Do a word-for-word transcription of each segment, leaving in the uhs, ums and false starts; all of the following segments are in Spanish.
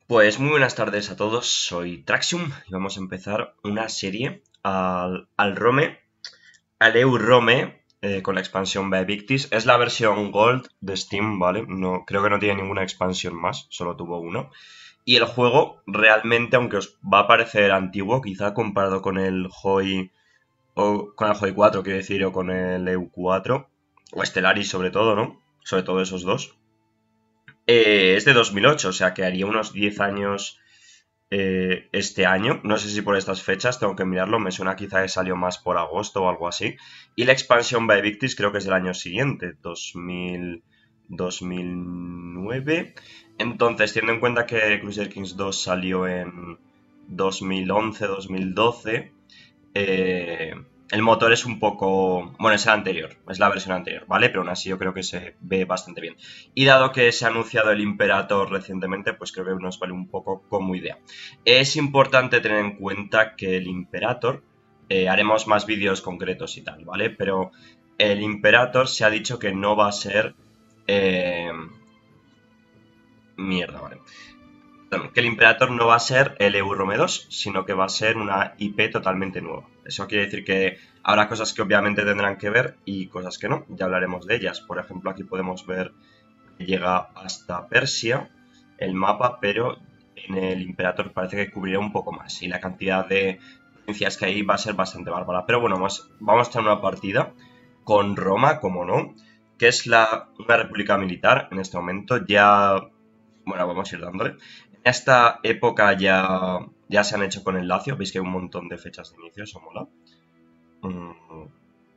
Pues muy buenas tardes a todos, soy Traxium y vamos a empezar una serie al, al Rome, al Eurome, eh, con la expansión By Victis. Es la versión Gold de Steam, ¿vale? No, creo que no tiene ninguna expansión más, solo tuvo uno. Y el juego realmente, aunque os va a parecer antiguo, quizá comparado con el Hoi, o con el Hoi cuatro, quiero decir, o con el E U cuatro, o Stellaris sobre todo, ¿no? Sobre todo esos dos. Eh, es de dos mil ocho, o sea que haría unos diez años eh, este año. No sé si por estas fechas, tengo que mirarlo. Me suena quizá que salió más por agosto o algo así. Y la expansión By Victis creo que es del año siguiente, dos mil, dos mil nueve. Entonces, teniendo en cuenta que Crusader Kings dos salió en dos mil once, dos mil doce, eh, el motor es un poco... Bueno, es el anterior, es la versión anterior, ¿vale? Pero aún así yo creo que se ve bastante bien. Y dado que se ha anunciado el Imperator recientemente, pues creo que nos vale un poco como idea. Es importante tener en cuenta que el Imperator... Eh, haremos más vídeos concretos y tal, ¿vale? Pero el Imperator se ha dicho que no va a ser... Eh, mierda, vale. Que el Imperator no va a ser el Eurome dos, sino que va a ser una I P totalmente nueva. Eso quiere decir que habrá cosas que obviamente tendrán que ver y cosas que no. Ya hablaremos de ellas. Por ejemplo, aquí podemos ver que llega hasta Persia el mapa, pero en el Imperator parece que cubrirá un poco más. Y la cantidad de provincias que hay va a ser bastante bárbara. Pero bueno, vamos, vamos a tener una partida con Roma, como no, que es la, una república militar en este momento. Ya, bueno, vamos a ir dándole. En esta época ya, ya se han hecho con el Lacio. Veis que hay un montón de fechas de inicio, eso mola. Mm,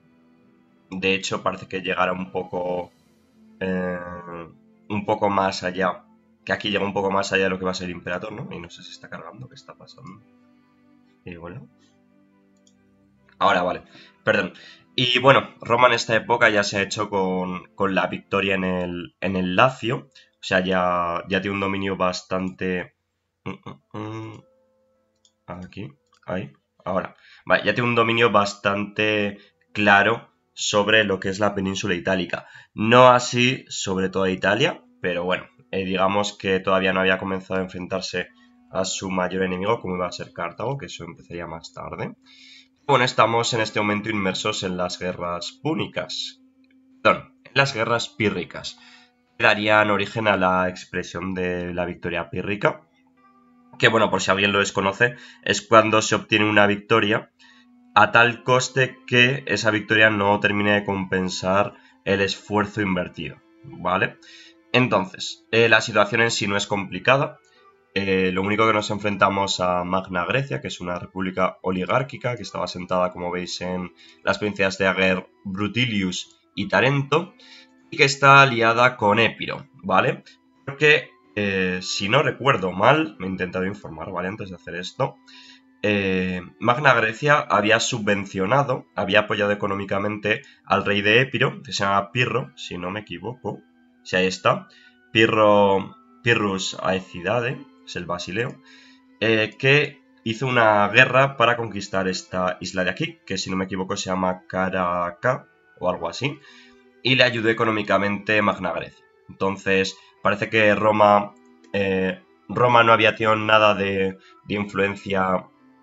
De hecho, parece que llegará un poco, eh, un poco más allá. Que aquí llega un poco más allá de lo que va a ser Imperator, ¿no? Y no sé si está cargando, ¿qué está pasando? Y bueno, ahora vale, perdón. Y bueno, Roma en esta época ya se ha hecho con, con la victoria en el, en el Lacio. O sea, ya, ya tiene un dominio bastante... mm, mm, mm, Aquí, ahí, ahora. Vale, ya tiene un dominio bastante claro sobre lo que es la península itálica. No así sobre toda Italia, pero bueno, eh, digamos que todavía no había comenzado a enfrentarse a su mayor enemigo, como iba a ser Cartago, que eso empezaría más tarde. Bueno, estamos en este momento inmersos en las guerras púnicas, perdón, en las guerras pírricas, que darían origen a la expresión de la victoria pírrica, que bueno, por si alguien lo desconoce, es cuando se obtiene una victoria a tal coste que esa victoria no termine de compensar el esfuerzo invertido, ¿vale? Entonces, eh, la situación en sí no es complicada. Eh, lo único que nos enfrentamos a Magna Grecia, que es una república oligárquica que estaba asentada, como veis, en las provincias de Ager, Brutilius y Tarento, y que está aliada con Épiro, ¿vale? Porque, eh, si no recuerdo mal, me he intentado informar, ¿vale? Antes de hacer esto, eh, Magna Grecia había subvencionado, había apoyado económicamente al rey de Épiro, que se llama Pirro, si no me equivoco. Si ahí está. Pirro, Pirrus Aecidade, es el Basileo, eh, que hizo una guerra para conquistar esta isla de aquí, que si no me equivoco se llama Caraca o algo así, y le ayudó económicamente Magna Grecia. Entonces, parece que Roma, eh, Roma no había tenido nada de, de influencia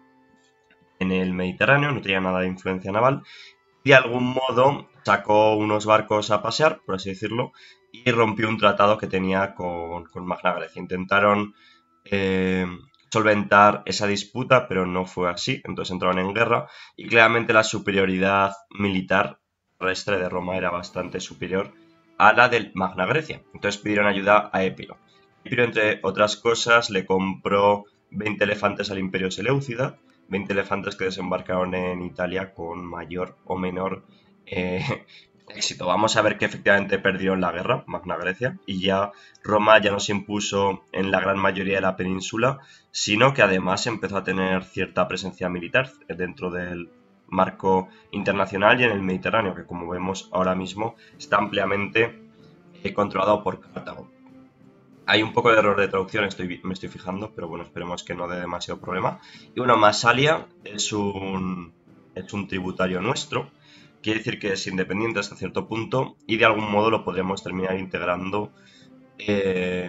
en el Mediterráneo, no tenía nada de influencia naval, y de algún modo sacó unos barcos a pasear, por así decirlo, y rompió un tratado que tenía con, con Magna Grecia. Intentaron eh, solventar esa disputa, pero no fue así, entonces entraron en guerra, y claramente la superioridad militar terrestre de Roma era bastante superior a la del Magna Grecia. Entonces pidieron ayuda a Épiro. Épiro, entre otras cosas, le compró veinte elefantes al Imperio Seleucida, veinte elefantes que desembarcaron en Italia con mayor o menor eh, éxito. Vamos a ver que efectivamente perdieron la guerra, Magna Grecia, y ya Roma ya no se impuso en la gran mayoría de la península, sino que además empezó a tener cierta presencia militar dentro del marco internacional y en el Mediterráneo, que como vemos ahora mismo está ampliamente eh, controlado por Cartago. Hay un poco de error de traducción, estoy, me estoy fijando, pero bueno, esperemos que no dé demasiado problema. Y bueno, Massalia es un, es un tributario nuestro, quiere decir que es independiente hasta cierto punto y de algún modo lo podríamos terminar integrando eh,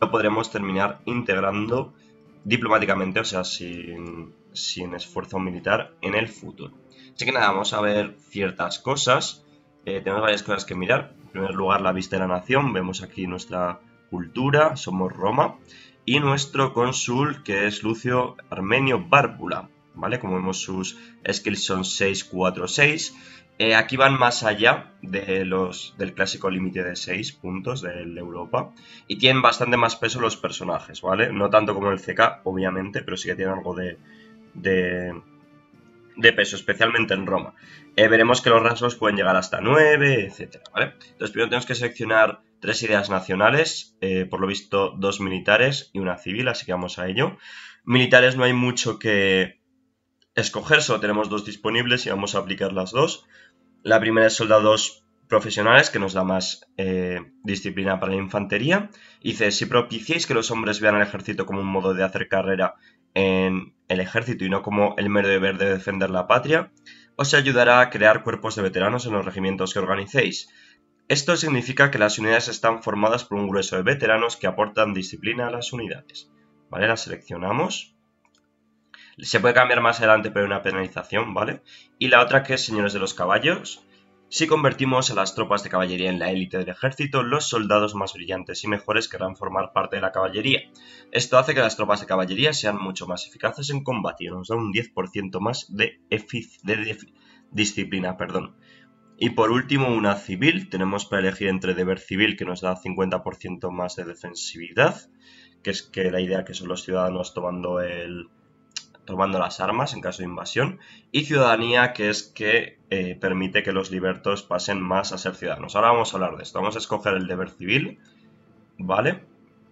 lo podremos terminar integrando diplomáticamente, o sea, sin, sin esfuerzo militar en el futuro. Así que nada, vamos a ver ciertas cosas. Eh, tenemos varias cosas que mirar. En primer lugar, la vista de la nación. Vemos aquí nuestra cultura, somos Roma. Y nuestro cónsul, que es Lucio Armenio Bárbula, ¿vale? Como vemos, sus skills son seis, cuatro, seis. Eh, aquí van más allá de los, del clásico límite de seis puntos del Europa. Y tienen bastante más peso los personajes, ¿vale? No tanto como el C K, obviamente, pero sí que tienen algo de, de, de peso, especialmente en Roma. Eh, veremos que los rasgos pueden llegar hasta nueve, etcétera, ¿vale? Entonces primero tenemos que seleccionar tres ideas nacionales, eh, por lo visto dos militares y una civil, así que vamos a ello. Militares no hay mucho que escoger, solo tenemos dos disponibles y vamos a aplicar las dos. La primera es soldados profesionales, que nos da más eh, disciplina para la infantería. Dice, si propiciáis que los hombres vean el ejército como un modo de hacer carrera en el ejército y no como el mero deber de defender la patria, os ayudará a crear cuerpos de veteranos en los regimientos que organicéis. Esto significa que las unidades están formadas por un grueso de veteranos que aportan disciplina a las unidades. ¿Vale? Las seleccionamos. Se puede cambiar más adelante, pero hay una penalización, ¿vale? Y la otra, que es señores de los caballos. Si convertimos a las tropas de caballería en la élite del ejército, los soldados más brillantes y mejores querrán formar parte de la caballería. Esto hace que las tropas de caballería sean mucho más eficaces en combate y nos da un diez por ciento más de, de disciplina, perdón. Y por último, una civil. Tenemos para elegir entre deber civil, que nos da cincuenta por ciento más de defensividad, que es que la idea que son los ciudadanos tomando el... tomando las armas en caso de invasión, y ciudadanía, que es que eh, permite que los libertos pasen más a ser ciudadanos. Ahora vamos a hablar de esto. Vamos a escoger el deber civil, ¿vale?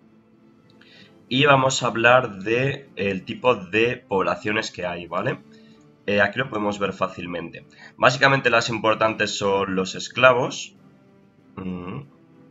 Y vamos a hablar de el tipo de poblaciones que hay, ¿vale? Eh, aquí lo podemos ver fácilmente. Básicamente las importantes son los esclavos, mm,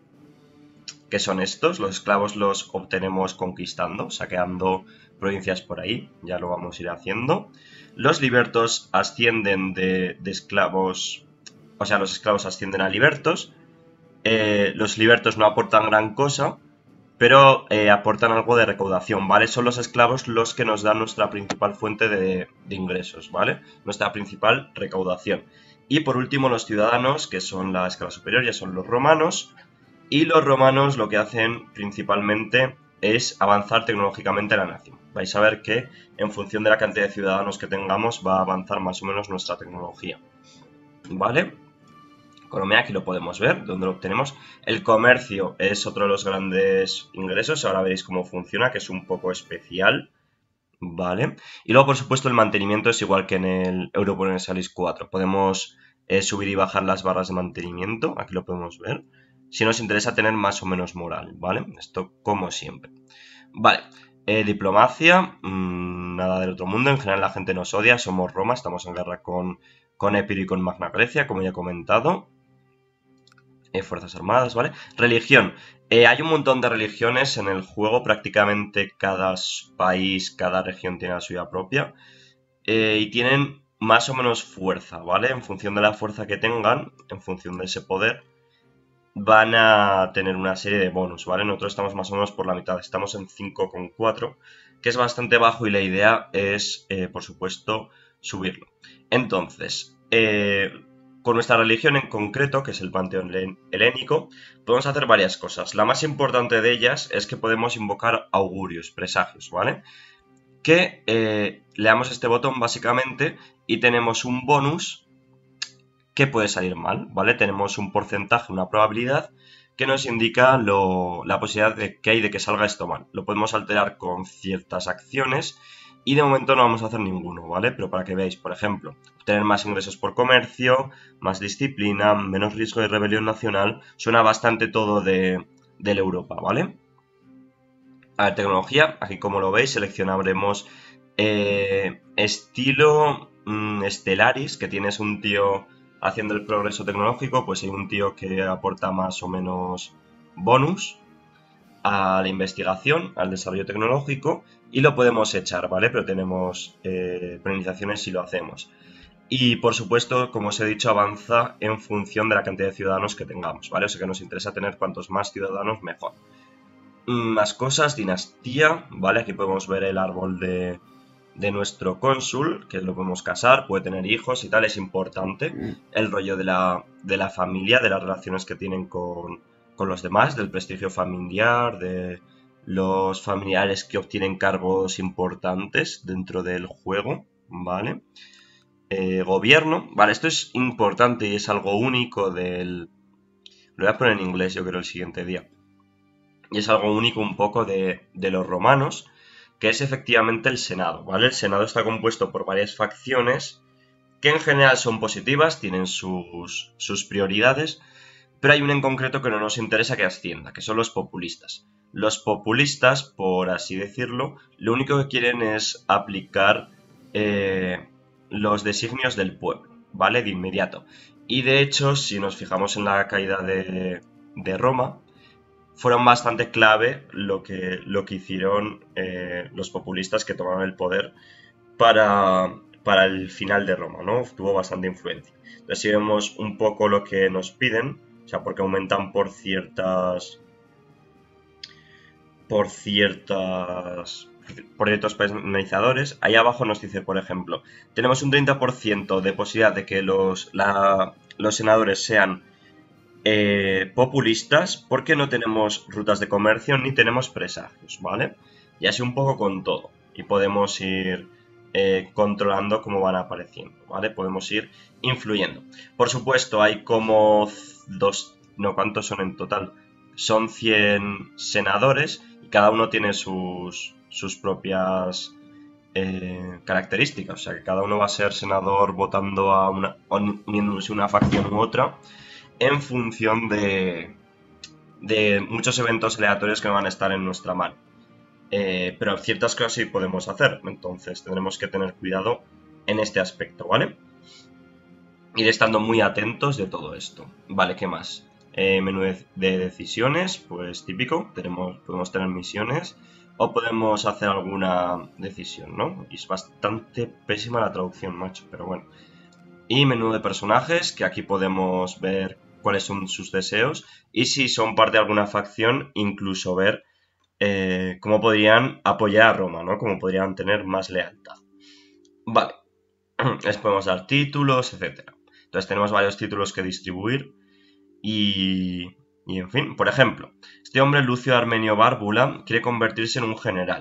que son estos. Los esclavos los obtenemos conquistando, saqueando provincias por ahí, ya lo vamos a ir haciendo. Los libertos ascienden de, de esclavos, o sea, los esclavos ascienden a libertos. Eh, los libertos no aportan gran cosa, pero eh, aportan algo de recaudación, ¿vale? Son los esclavos los que nos dan nuestra principal fuente de, de ingresos, ¿vale? Nuestra principal recaudación. Y por último, los ciudadanos, que son la escala superior, ya son los romanos. Y los romanos lo que hacen principalmente es avanzar tecnológicamente la nación. Vais a ver que en función de la cantidad de ciudadanos que tengamos va a avanzar más o menos nuestra tecnología. ¿Vale? Economía, aquí lo podemos ver, donde lo obtenemos. El comercio es otro de los grandes ingresos, ahora veréis cómo funciona, que es un poco especial. ¿Vale? Y luego, por supuesto, el mantenimiento es igual que en el Europa Universalis cuatro. Podemos eh, subir y bajar las barras de mantenimiento, aquí lo podemos ver, si nos interesa tener más o menos moral, ¿vale? Esto como siempre. Vale, eh, diplomacia, mmm, nada del otro mundo, en general la gente nos odia, somos Roma, estamos en guerra con, con Epiro y con Magna Grecia, como ya he comentado. Eh, Fuerzas Armadas, ¿vale? Religión. Eh, hay un montón de religiones en el juego, prácticamente cada país, cada región tiene la suya propia. Eh, y tienen más o menos fuerza, ¿vale? En función de la fuerza que tengan, en función de ese poder, van a tener una serie de bonus, ¿vale? Nosotros estamos más o menos por la mitad, estamos en cinco coma cuatro, que es bastante bajo y la idea es, eh, por supuesto, subirlo. Entonces, eh, con nuestra religión en concreto, que es el panteón helénico, podemos hacer varias cosas. La más importante de ellas es que podemos invocar augurios, presagios, ¿vale? Que eh, le damos este botón básicamente y tenemos un bonus que puede salir mal, ¿vale? Tenemos un porcentaje, una probabilidad que nos indica lo, la posibilidad de que hay de que salga esto mal. Lo podemos alterar con ciertas acciones y de momento no vamos a hacer ninguno, ¿vale? Pero para que veáis, por ejemplo, obtener más ingresos por comercio, más disciplina, menos riesgo de rebelión nacional, suena bastante todo de, de la Europa, ¿vale? A ver, tecnología, aquí como lo veis seleccionaremos eh, estilo mmm, Stellaris, que tienes un tío haciendo el progreso tecnológico, pues hay un tío que aporta más o menos bonus a la investigación, al desarrollo tecnológico, y lo podemos echar, ¿vale? Pero tenemos eh, penalizaciones si lo hacemos. Y por supuesto, como os he dicho, avanza en función de la cantidad de ciudadanos que tengamos, ¿vale? O sea que nos interesa tener cuantos más ciudadanos mejor. Más cosas, dinastía, ¿vale? Aquí podemos ver el árbol de, de nuestro cónsul, que lo podemos casar, puede tener hijos y tal, es importante. El rollo de la, de la familia, de las relaciones que tienen con, con los demás, del prestigio familiar, de los familiares que obtienen cargos importantes dentro del juego, ¿vale? Eh, gobierno, vale, esto es importante y es algo único del... Lo voy a poner en inglés, yo creo, el siguiente día. Y es algo único un poco de, de los romanos, que es efectivamente el Senado, ¿vale? El Senado está compuesto por varias facciones que en general son positivas, tienen sus, sus prioridades, pero hay una en concreto que no nos interesa que ascienda, que son los populistas. Los populistas, por así decirlo, lo único que quieren es aplicar eh, los designios del pueblo, ¿vale? De inmediato. Y de hecho, si nos fijamos en la caída de, de Roma, fueron bastante clave lo que, lo que hicieron eh, los populistas que tomaron el poder para, para el final de Roma, ¿no? Tuvo bastante influencia. Entonces, si vemos un poco lo que nos piden, o sea, porque aumentan por ciertas... por ciertas... por ciertos penalizadores, ahí abajo nos dice, por ejemplo, tenemos un treinta por ciento de posibilidad de que los, la, los senadores sean Eh, populistas porque no tenemos rutas de comercio ni tenemos presagios, ¿vale? Y así un poco con todo. Y podemos ir eh, controlando cómo van apareciendo, ¿vale? Podemos ir influyendo. Por supuesto, hay como dos... No, ¿cuántos son en total? Son cien senadores y cada uno tiene sus, sus propias eh, características. O sea, que cada uno va a ser senador votando a una... uniéndose a una facción u otra en función de, de muchos eventos aleatorios que van a estar en nuestra mano. Eh, pero ciertas cosas sí podemos hacer, entonces tendremos que tener cuidado en este aspecto, ¿vale? Ir estando muy atentos de todo esto. Vale, ¿qué más? Eh, menú de, de decisiones, pues típico, tenemos, podemos tener misiones o podemos hacer alguna decisión, ¿no? Y es bastante pésima la traducción, macho, pero bueno. Y menú de personajes, que aquí podemos ver cuáles son sus deseos y si son parte de alguna facción, incluso ver eh, cómo podrían apoyar a Roma, ¿no? Cómo podrían tener más lealtad. Vale, les podemos dar títulos, etcétera. Entonces tenemos varios títulos que distribuir y, y en fin, por ejemplo, este hombre Lucio Armenio Bárbula quiere convertirse en un general.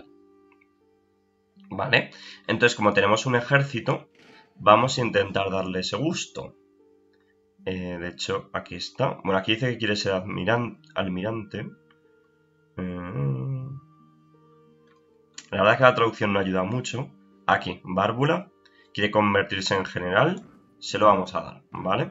¿Vale? Entonces, como tenemos un ejército, vamos a intentar darle ese gusto. Eh, de hecho, aquí está. Bueno, aquí dice que quiere ser admiran almirante. Eh... La verdad es que la traducción no ayuda mucho. Aquí, Bárbula quiere convertirse en general. Se lo vamos a dar, ¿vale?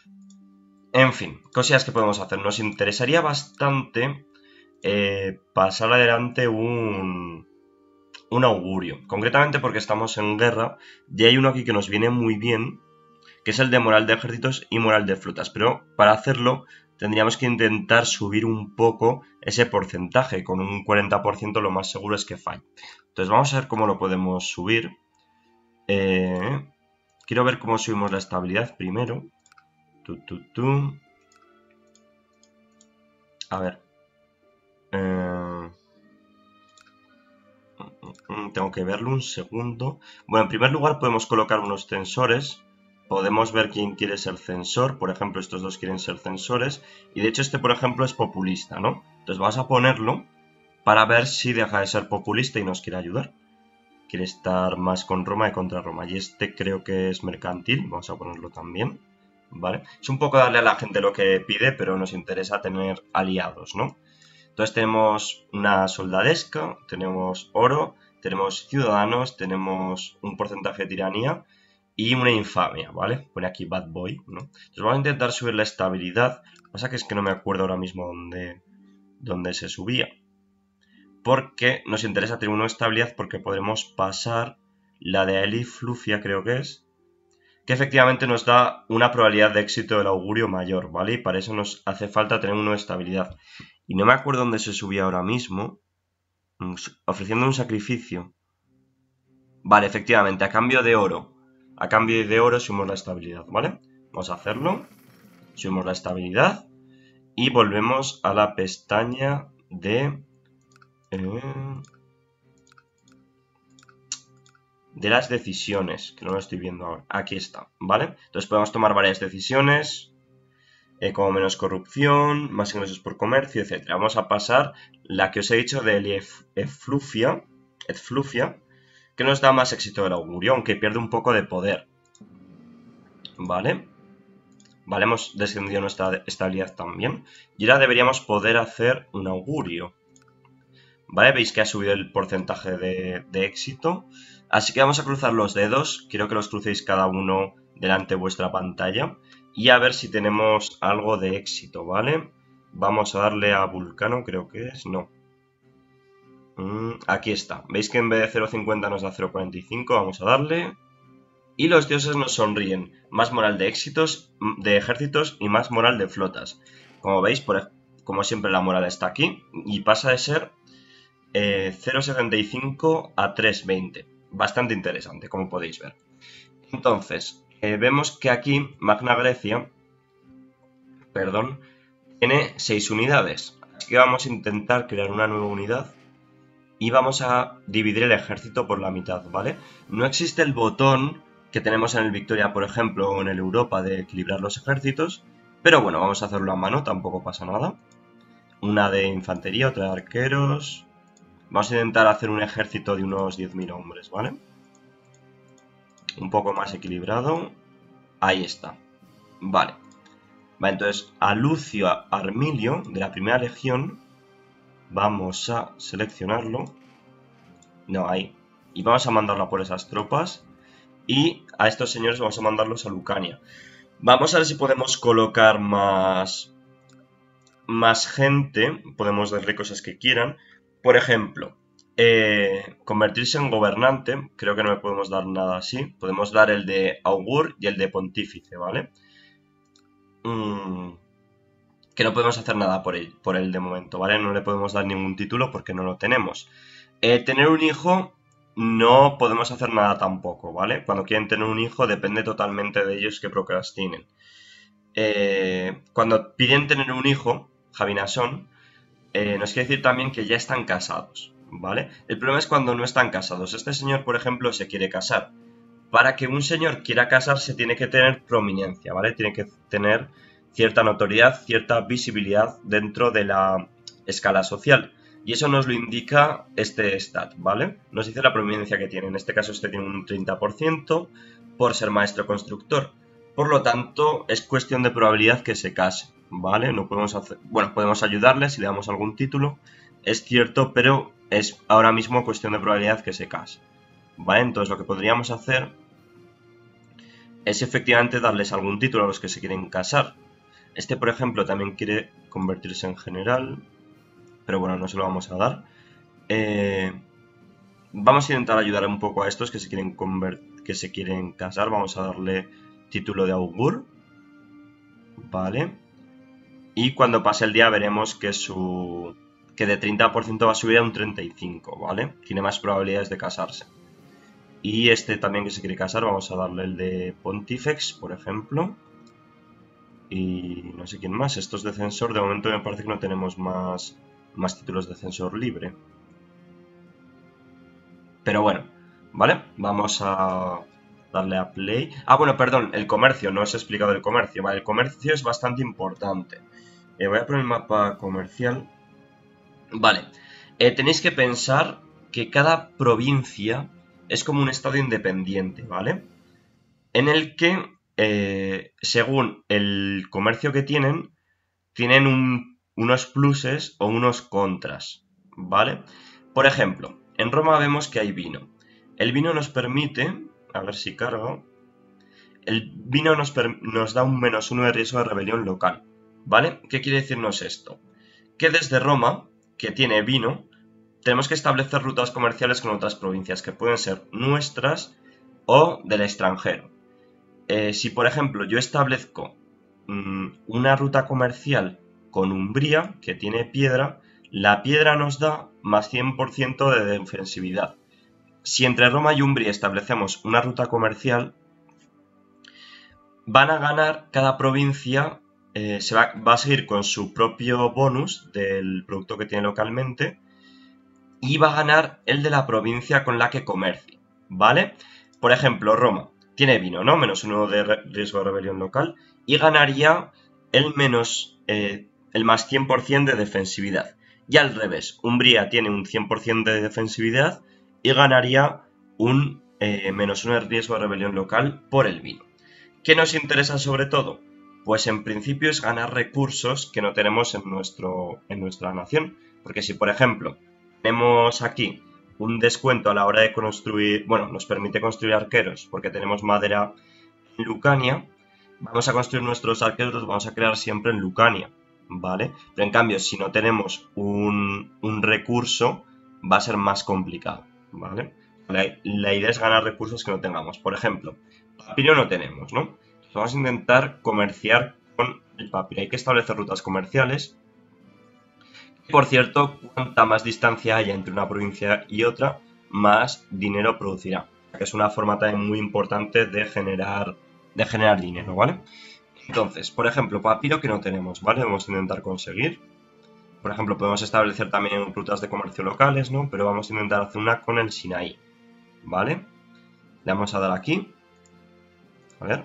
En fin, cosillas que podemos hacer. Nos interesaría bastante eh, pasar adelante un... un augurio. Concretamente porque estamos en guerra y hay uno aquí que nos viene muy bien, que es el de moral de ejércitos y moral de flotas, pero para hacerlo tendríamos que intentar subir un poco ese porcentaje, con un cuarenta por ciento lo más seguro es que falle. Entonces vamos a ver cómo lo podemos subir. Eh, quiero ver cómo subimos la estabilidad primero. Tu, tu, tu. A ver. Eh, tengo que verlo un segundo. Bueno, en primer lugar podemos colocar unos censores. Podemos ver quién quiere ser censor. Por ejemplo, estos dos quieren ser censores. Y de hecho este, por ejemplo, es populista, ¿no? Entonces vamos a ponerlo para ver si deja de ser populista y nos quiere ayudar. Quiere estar más con Roma y contra Roma. Y este creo que es mercantil. Vamos a ponerlo también, ¿vale? Es un poco darle a la gente lo que pide, pero nos interesa tener aliados, ¿no? Entonces tenemos una soldadesca, tenemos oro, tenemos ciudadanos, tenemos un porcentaje de tiranía y una infamia, ¿vale? Pone aquí Bad Boy, ¿no? Entonces vamos a intentar subir la estabilidad. Lo que pasa que es que no me acuerdo ahora mismo dónde, dónde se subía. Porque nos interesa tener una estabilidad porque podremos pasar la de Eli Flufia, creo que es, que efectivamente nos da una probabilidad de éxito del augurio mayor, ¿vale? Y para eso nos hace falta tener una estabilidad. Y no me acuerdo dónde se subía ahora mismo, ofreciendo un sacrificio. Vale, efectivamente, a cambio de oro. A cambio de oro subimos la estabilidad, ¿vale? Vamos a hacerlo. Subimos la estabilidad. Y volvemos a la pestaña de Eh, de las decisiones, que no lo estoy viendo ahora. Aquí está, ¿vale? Entonces podemos tomar varias decisiones, eh, como menos corrupción, más ingresos por comercio, etcétera. Vamos a pasar la que os he dicho de Effluvia, Effluvia, que nos da más éxito del augurio, aunque pierde un poco de poder. ¿Vale? Vale, hemos descendido nuestra estabilidad también. Y ahora deberíamos poder hacer un augurio. ¿Vale? Veis que ha subido el porcentaje de, de éxito. Así que vamos a cruzar los dedos. Quiero que los crucéis cada uno delante de vuestra pantalla. Y a ver si tenemos algo de éxito, ¿vale? Vamos a darle a Vulcano, creo que es. No. Mm, aquí está. ¿Veis que en vez de cero coma cincuenta nos da cero coma cuarenta y cinco? Vamos a darle. Y los dioses nos sonríen. Más moral de éxitos, de ejércitos y más moral de flotas. Como veis, por, como siempre la moral está aquí. Y pasa de ser eh, cero coma setenta y cinco a tres coma veinte. Bastante interesante, como podéis ver. Entonces, eh, vemos que aquí Magna Grecia, perdón, tiene seis unidades. Así que vamos a intentar crear una nueva unidad. Y vamos a dividir el ejército por la mitad, ¿vale? No existe el botón que tenemos en el Victoria, por ejemplo, o en el Europa de equilibrar los ejércitos. Pero bueno, vamos a hacerlo a mano, tampoco pasa nada. Una de infantería, otra de arqueros. Vamos a intentar hacer un ejército de unos diez mil hombres, ¿vale? Un poco más equilibrado. Ahí está. Vale. Vale, entonces a Lucio Armilio, de la primera legión, vamos a seleccionarlo. No, ahí. Y vamos a mandarlo por esas tropas. Y a estos señores vamos a mandarlos a Lucania. Vamos a ver si podemos colocar más, más gente. Podemos darle cosas que quieran. Por ejemplo, eh, convertirse en gobernante. Creo que no le podemos dar nada así. Podemos dar el de augur y el de pontífice, ¿vale? Mm, que no podemos hacer nada por él, por él de momento, ¿vale? No le podemos dar ningún título porque no lo tenemos. Eh, tener un hijo... No podemos hacer nada tampoco, ¿vale? Cuando quieren tener un hijo depende totalmente de ellos que procrastinen. Eh, cuando piden tener un hijo, Javinasón, eh, nos quiere decir también que ya están casados, ¿vale? El problema es cuando no están casados. Este señor, por ejemplo, se quiere casar. Para que un señor quiera casarse tiene que tener prominencia, ¿vale? Tiene que tener cierta notoriedad, cierta visibilidad dentro de la escala social. Y eso nos lo indica este stat, ¿vale? Nos dice la prominencia que tiene. En este caso este tiene un treinta por ciento por ser maestro constructor. Por lo tanto, es cuestión de probabilidad que se case, ¿vale? No podemos hacer... Bueno, podemos ayudarle si le damos algún título. Es cierto, pero es ahora mismo cuestión de probabilidad que se case. ¿Vale? Entonces lo que podríamos hacer es efectivamente darles algún título a los que se quieren casar. Este, por ejemplo, también quiere convertirse en general... Pero bueno, no se lo vamos a dar. Eh, vamos a intentar ayudar un poco a estos que se quieren que se quieren casar. Vamos a darle título de augur. Vale. Y cuando pase el día veremos que su que de treinta por ciento va a subir a un treinta y cinco por ciento, ¿vale? Tiene más probabilidades de casarse. Y este también que se quiere casar, vamos a darle el de Pontifex, por ejemplo. Y no sé quién más. Estos de censor, de momento me parece que no tenemos más... más títulos de censor libre. Pero bueno, ¿vale? Vamos a darle a play. Ah, bueno, perdón, el comercio, no os he explicado el comercio. Vale, el comercio es bastante importante. Eh, voy a poner el mapa comercial. Vale, eh, tenéis que pensar que cada provincia es como un estado independiente, ¿vale? En el que, eh, según el comercio que tienen, tienen un unos pluses o unos contras, ¿vale? Por ejemplo, en Roma vemos que hay vino. El vino nos permite, a ver si cargo, el vino nos, nos da un menos uno de riesgo de rebelión local, ¿vale? ¿Qué quiere decirnos esto? Que desde Roma, que tiene vino, tenemos que establecer rutas comerciales con otras provincias que pueden ser nuestras o del extranjero. Eh, si, por ejemplo, yo establezco mmm, una ruta comercial con Umbría, que tiene piedra, la piedra nos da más cien por ciento de defensividad. Si entre Roma y Umbría establecemos una ruta comercial, van a ganar cada provincia, eh, se va, va a seguir con su propio bonus del producto que tiene localmente, y va a ganar el de la provincia con la que comercie, ¿vale? Por ejemplo, Roma tiene vino, ¿no? Menos uno de riesgo de rebelión local y ganaría el menos, eh, el más cien por ciento de defensividad. Y al revés, Umbría tiene un cien por ciento de defensividad y ganaría un eh, menos uno de riesgo de rebelión local por el vino. ¿Qué nos interesa sobre todo? Pues en principio es ganar recursos que no tenemos en, nuestro, en nuestra nación. Porque si, por ejemplo, tenemos aquí un descuento a la hora de construir, bueno, nos permite construir arqueros porque tenemos madera en Lucania, vamos a construir nuestros arqueros, los vamos a crear siempre en Lucania, ¿vale? Pero en cambio, si no tenemos un, un recurso, va a ser más complicado, ¿vale? La, la idea es ganar recursos que no tengamos. Por ejemplo, papiro no tenemos, ¿no? Entonces vamos a intentar comerciar con el papiro. Hay que establecer rutas comerciales. Por cierto, cuanta más distancia haya entre una provincia y otra, más dinero producirá. Que es una forma también muy importante de generar, de generar dinero, ¿vale? Entonces, por ejemplo, papiro que no tenemos, ¿vale? Vamos a intentar conseguir. Por ejemplo, podemos establecer también rutas de comercio locales, ¿no? Pero vamos a intentar hacer una con el Sinaí, ¿vale? Le vamos a dar aquí. A ver.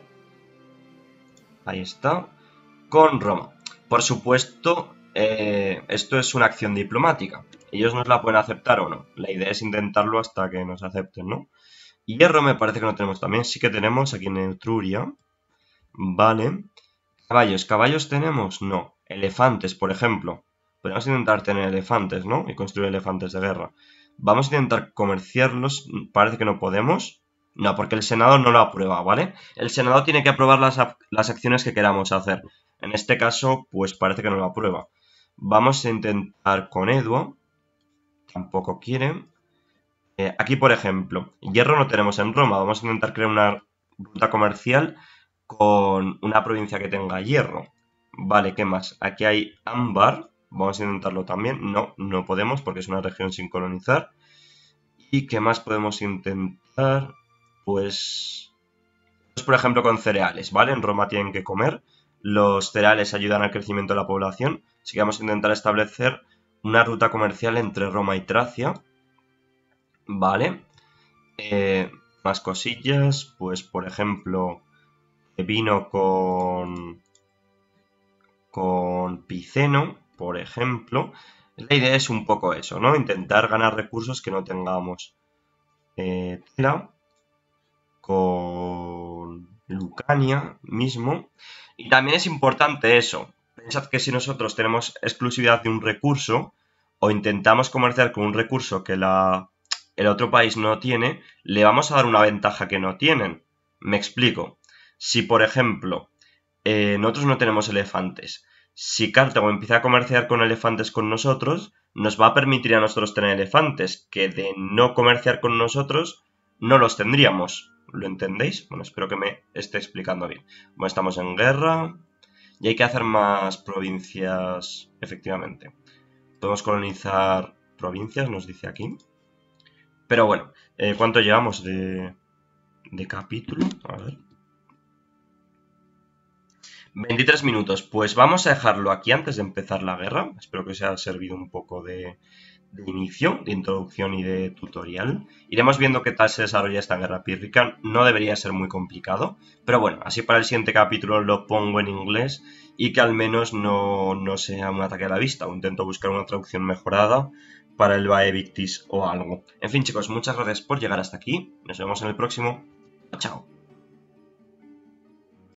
Ahí está. Con Roma. Por supuesto, eh, esto es una acción diplomática. Ellos nos la pueden aceptar o no. La idea es intentarlo hasta que nos acepten, ¿no? Hierro me parece que no tenemos también. Sí que tenemos aquí en Etruria. Vale. Caballos. ¿Caballos tenemos? No. Elefantes, por ejemplo. Podemos intentar tener elefantes, ¿no? Y construir elefantes de guerra. Vamos a intentar comerciarlos. Parece que no podemos. No, porque el Senado no lo aprueba, ¿vale? El Senado tiene que aprobar las, las acciones que queramos hacer. En este caso, pues parece que no lo aprueba. Vamos a intentar con Edua. Tampoco quiere. Eh, aquí, por ejemplo, hierro no tenemos en Roma. Vamos a intentar crear una ruta comercial con una provincia que tenga hierro. Vale, ¿qué más? Aquí hay ámbar. Vamos a intentarlo también. No, no podemos porque es una región sin colonizar. ¿Y qué más podemos intentar? Pues, pues, por ejemplo, con cereales, ¿vale? En Roma tienen que comer. Los cereales ayudan al crecimiento de la población. Así que vamos a intentar establecer una ruta comercial entre Roma y Tracia. Vale. Eh, más cosillas. Pues, por ejemplo, vino con, con Piceno, por ejemplo. La idea es un poco eso, ¿no? Intentar ganar recursos que no tengamos. Eh, tela. Con Lucania mismo. Y también es importante eso. Pensad que si nosotros tenemos exclusividad de un recurso o intentamos comerciar con un recurso que la, el otro país no tiene, le vamos a dar una ventaja que no tienen. Me explico. Si, por ejemplo, eh, nosotros no tenemos elefantes, si Cartago empieza a comerciar con elefantes con nosotros, nos va a permitir a nosotros tener elefantes, que de no comerciar con nosotros no los tendríamos. ¿Lo entendéis? Bueno, espero que me esté explicando bien. Bueno, estamos en guerra y hay que hacer más provincias, efectivamente. Podemos colonizar provincias, nos dice aquí. Pero bueno, eh, ¿cuánto llevamos de, de capítulo? A ver. veintitrés minutos. Pues vamos a dejarlo aquí antes de empezar la guerra. Espero que os haya servido un poco de, de inicio, de introducción y de tutorial. Iremos viendo qué tal se desarrolla esta guerra pírrica. No debería ser muy complicado, pero bueno, así para el siguiente capítulo lo pongo en inglés y que al menos no, no sea un ataque a la vista, o intento buscar una traducción mejorada para el Vae Victis o algo. En fin, chicos, muchas gracias por llegar hasta aquí. Nos vemos en el próximo. Chao.